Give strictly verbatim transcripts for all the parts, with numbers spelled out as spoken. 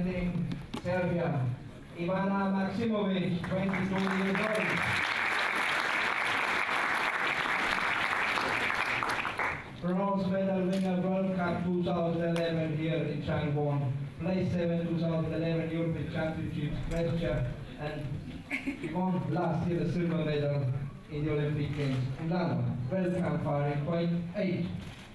representing Serbia, Ivana Maksimovic, twenty-two years old. Bronze medal winner World Cup two thousand eleven here in Changwon. Place seven two thousand eleven European Championships Question, and she won last year the silver medal in the Olympic Games in London. Welcome, firing point eight.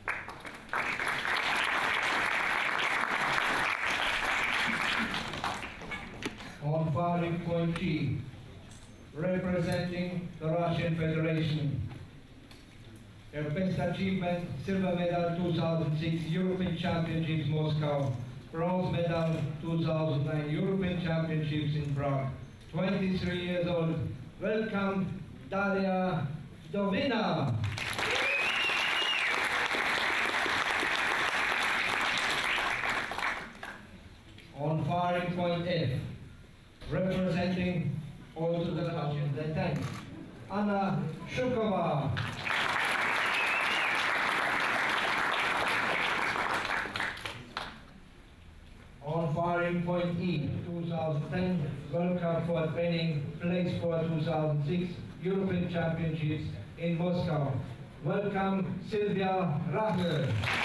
On firing point G, representing the Russian Federation. Their best achievement, silver medal two thousand six European Championships Moscow, bronze medal two thousand nine European Championships in Prague. twenty-three years old. Welcome, Daria Dovina. On firing point F, representing also the Russian the tenth, Anna Shukova. On firing point E, two thousand ten World Cup for training, place for two thousand six European Championships in Moscow. Welcome, Silvia Rachl.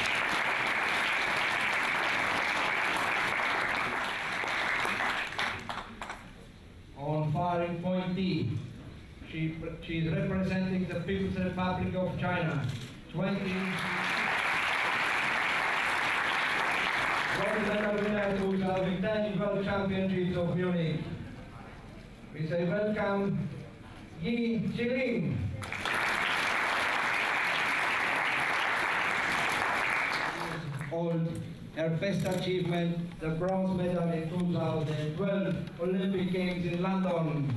On firing point D, she, she is representing the People's Republic of China. twenty Gold medal winner two thousand ten World Championships of Munich. We say welcome, Yi Jiling. Old, her best achievement, the bronze medal in two thousand twelve Olympic Games in London.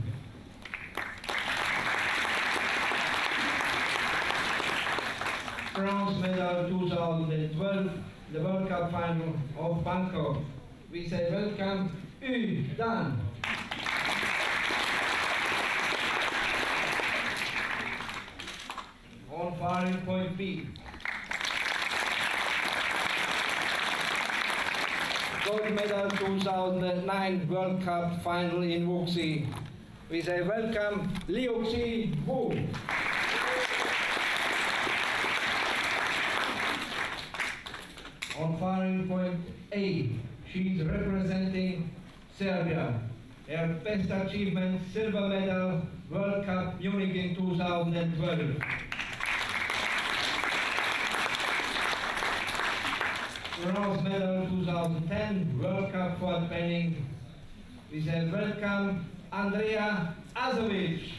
Bronze medal two thousand twelve, the World Cup final of Bangkok. We say welcome, Yu Dan. On firing point B, gold medal two thousand nine World Cup final in Liuxi. We say welcome, Liuxi Wu. On firing point A, she's representing Serbia. Her best achievement, silver medal, World Cup Munich in two thousand twelve. Bronze medal two thousand ten, World Cup for training. We say welcome, Andrea Azovic.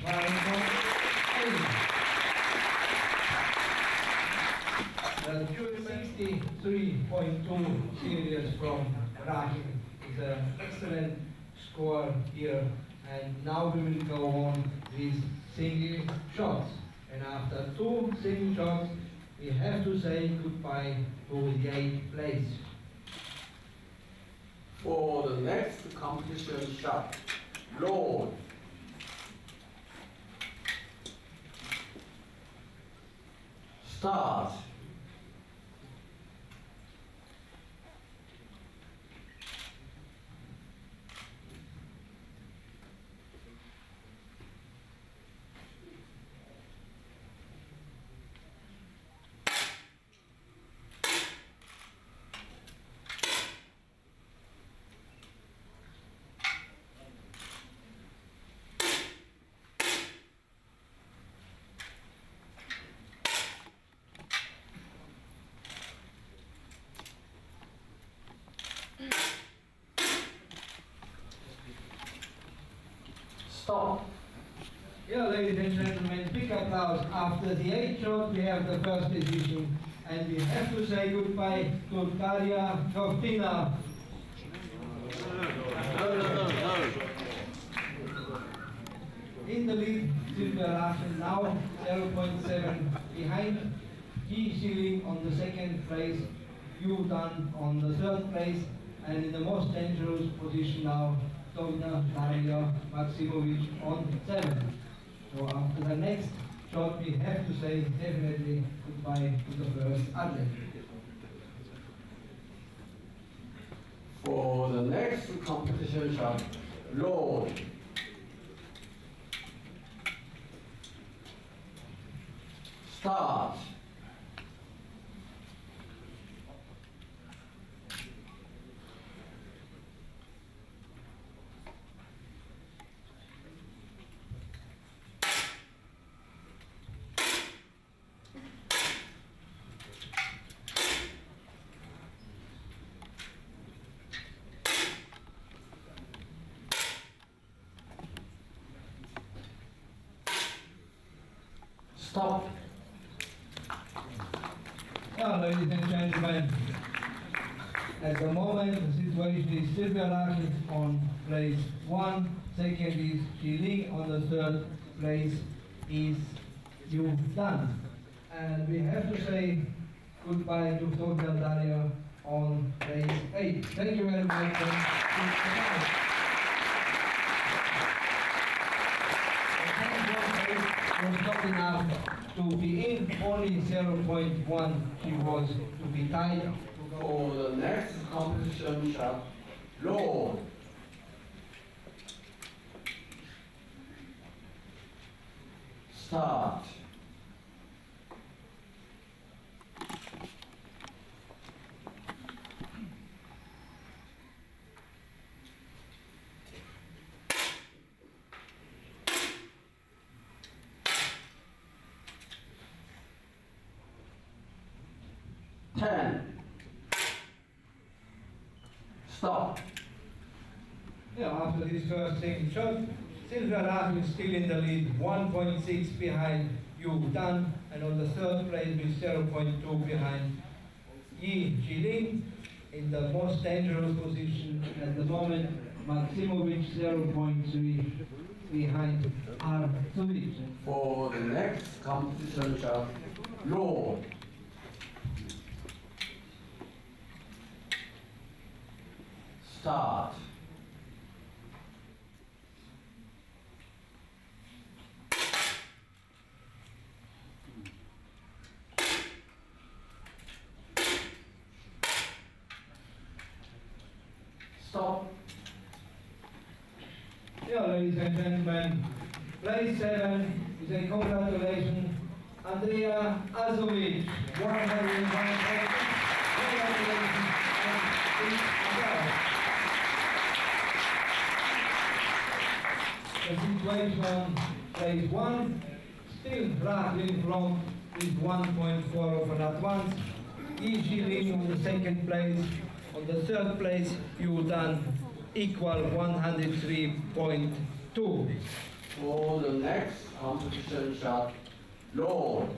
The sixty-three point two series from RACHL is an excellent score here, and now we will go on with single shots. And after two single shots, we have to say goodbye to the eighth place. For the next competition shot, Lord. Start. Stop. Yeah, ladies and gentlemen, big applause. After the eighth shot, we have the first decision, and we have to say goodbye to Daria Dovina. No, no, no, no. In the lead, Silvia Rachl now zero point seven behind. Yi Jiling on the second place, Yu Dan on the third place, and in the most dangerous position now, Dovina Daria Maksimovic on seven. So after the next shot, we have to say definitely goodbye to the first athlete. For the next competition shot, low. Start. Stop. Well, ladies and gentlemen, at the moment the situation is Silvia Rachl on place one, second is Ling, on the third place is Yu Dan. And we have to say goodbye to Sofia Daria on place eight. Thank you very much. Was not enough to be in, only zero point one she was to be tied. For the next competition shot, low. Start. Ten. Stop. Yeah, after this first second shot, Silvia Rachl is still in the lead, one point six behind Yu Dan, and on the third place with zero point two behind Yi Jiling. In the most dangerous position at the moment, Maksimovic zero point three behind Artovic. For the next competition shot, low. Start. Stop. Yeah, ladies and gentlemen, place seven is a congratulations, Andrea Azovic, one hundred one points. Congratulations, and the situation, place one, still Rachl in front with one point four of an advance. Yi Jiling on the second place. On the third place, Yu Dan equal one hundred three point two. For the next competition shot, low.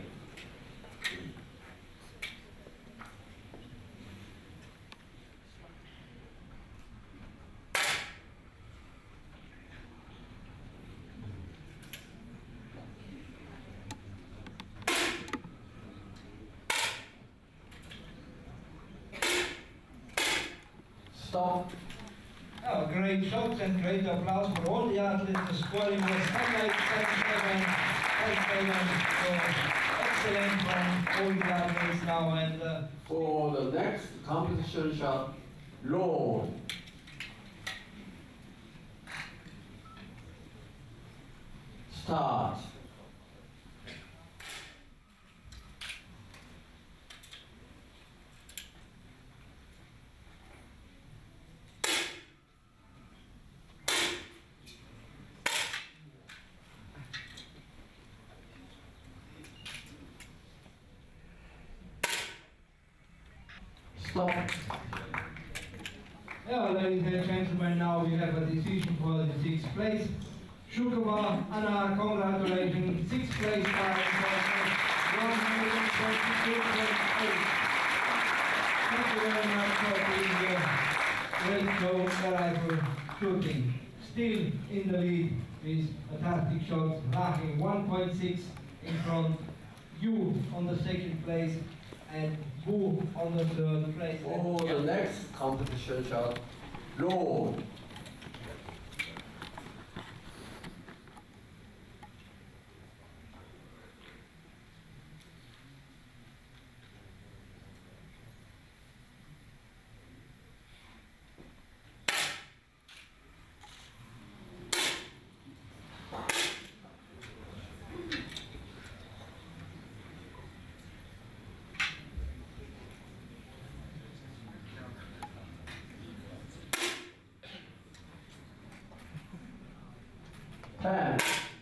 Stop. Oh, great shots and great applause for all the athletes. The scoring was ten eight, seven seven, eight seven. So excellent from all the athletes now. And uh, For the next competition shot, low. Start. Stop. yeah, ladies and gentlemen, now we have a decision for the sixth place. Shukova, Anna, congratulations, sixth place by one hundred twenty-two point eight. Thank you very much for being here. Great show, the rifle shooting. Still in the lead with fantastic shots, Rachl one point six in front, Yu on the second place, and Wu on the third place. For the next competition shot, low. ten.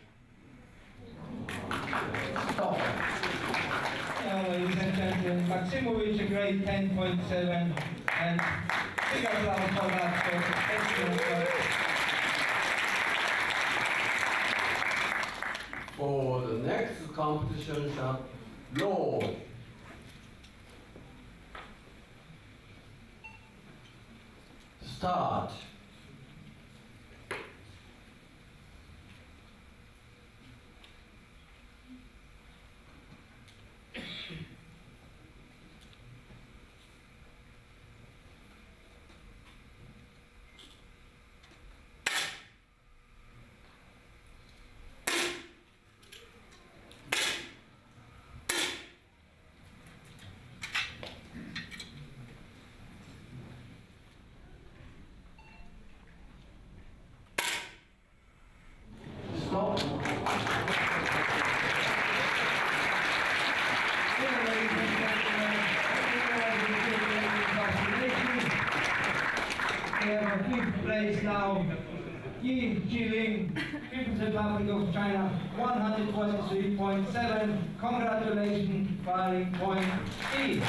Stop. Now, ladies and gentlemen, Maksimovic a grade ten point seven, and big applause for that for excellent work. For the next competition shot, low. Start. Stop. We have a fifth place now, Yi Jiling, People's Republic of China, one hundred twenty-three point seven. Congratulations, filing point E.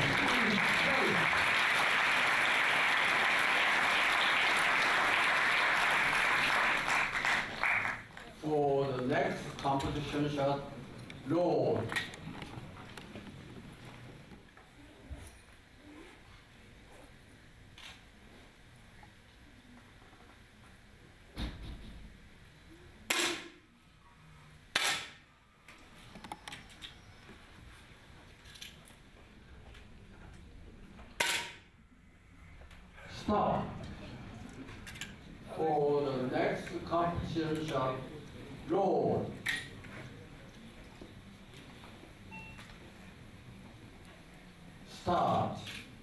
For the next competition shot, low. Stop. For the next competition shot, roll. Start.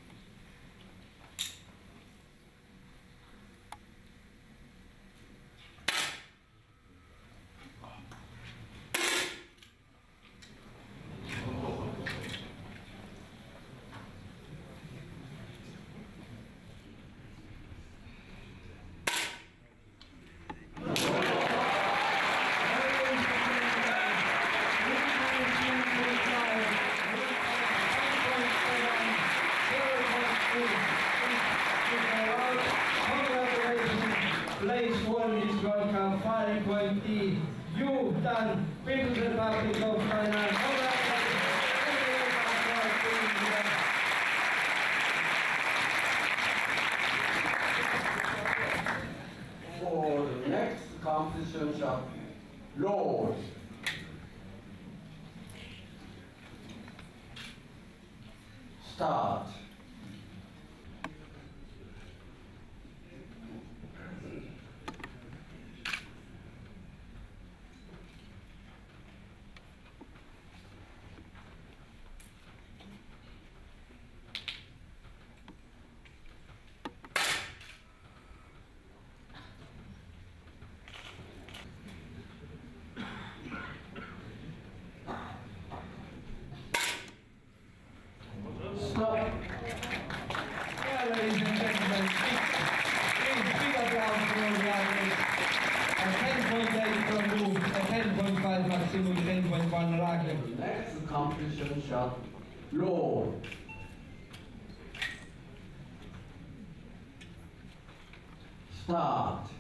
Place one is World Cup firing point D. You've done People's Republic of China. For the next competition shot, roll. Start. Stop. Yeah, ladies and gentlemen, big, big applause for those riders. A ten point eight from Wu, a ten point five Maksimovic, ten point one RACHL. Next competition shot, roll. Start.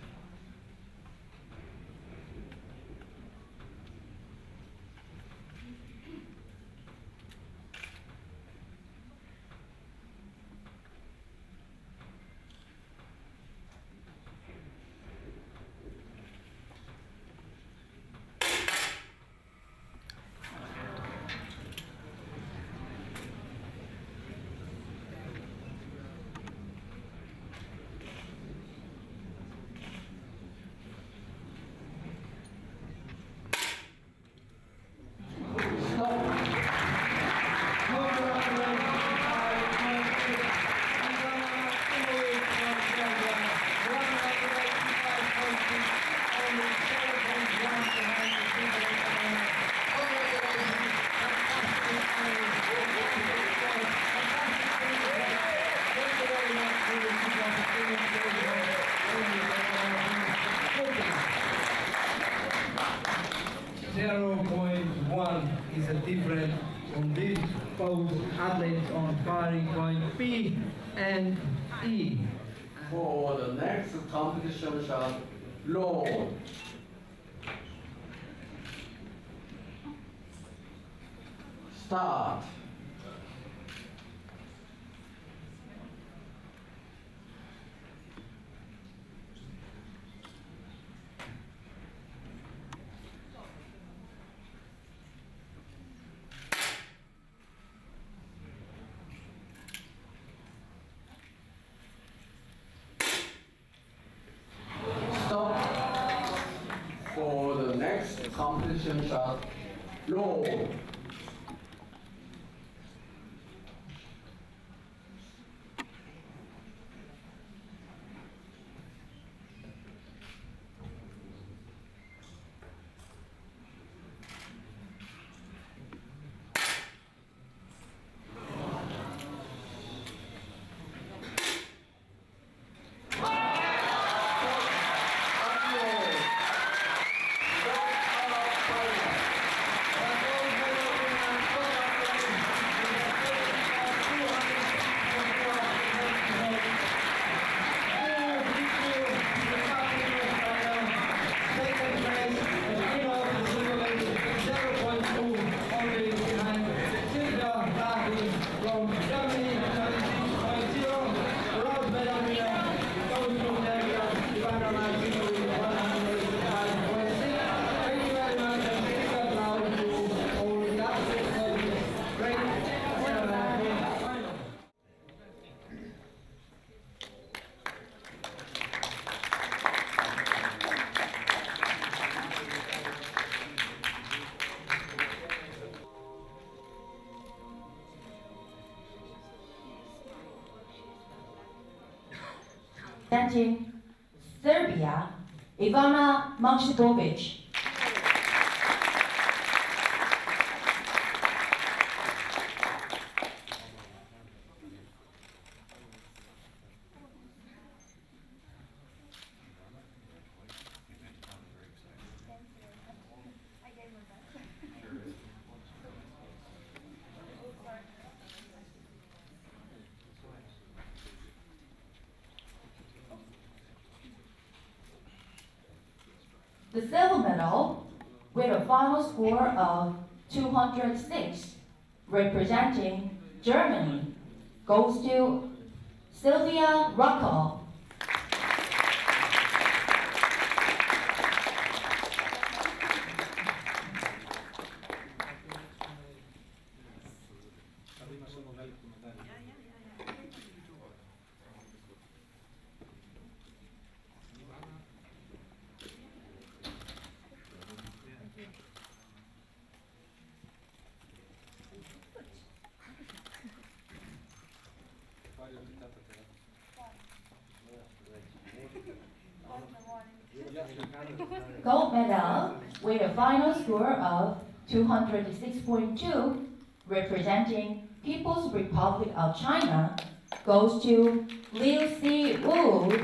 zero point one is a difference on these both athletes on firing point B and E. For the next competition shot, low. Start. For the next competition shot, low. Representing Serbia, Ivana Maksimovic. The silver medal, with a final score of two hundred six, representing Germany, goes to Silvia Rachl. Gold medal with a final score of two hundred six point two, representing People's Republic of China, goes to Liuxi Wu.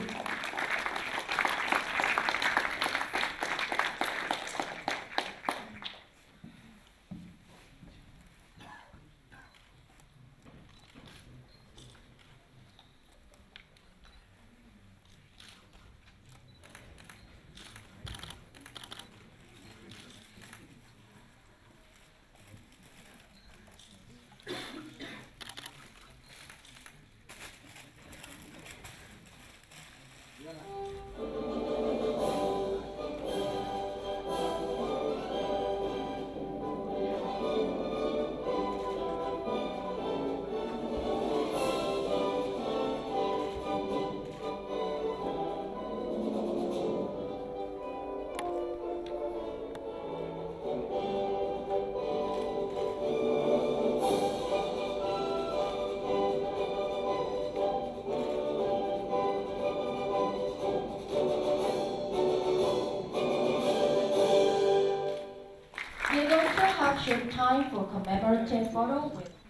Your time for commemorative photo with